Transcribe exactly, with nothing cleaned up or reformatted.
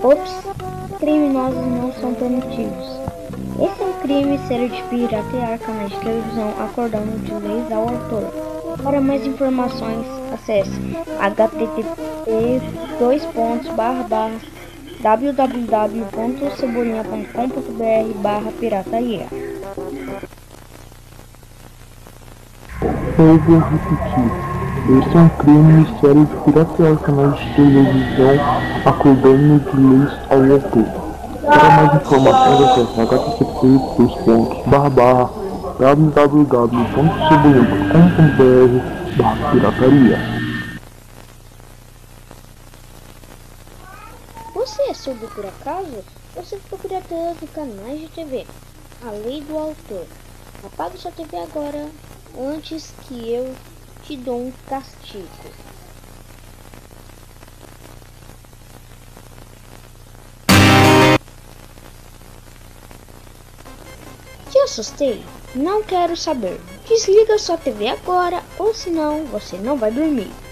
Ops, criminosos não são permitidos. Esse é um crime sério de piratear canais de televisão acordando de leis ao autor. Para mais informações, acesse h t t p dois pontos barra barra w w w ponto cebolinha ponto com ponto b r barra pirataria. Eu vou repetir. Esse é um crime sério de piratear canais de televisão acordando de leis ao autor. Para mais informações, acesse h t t p dois pontos barra barra w w w ponto cebolinha ponto com ponto b r barra pirataria. Você é surdo por acaso? Você ficou pirateando canais de T V. A lei do autor. Apague sua T V agora, antes que eu te dou um castigo. Te assustei? Não quero saber. Desliga sua T V agora, ou senão você não vai dormir.